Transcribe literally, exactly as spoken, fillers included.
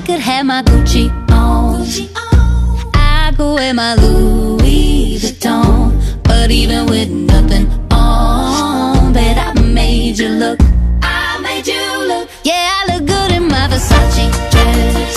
could have my Gucci on, I could wear my Louis Vuitton, but even with nothing on, bet I made you look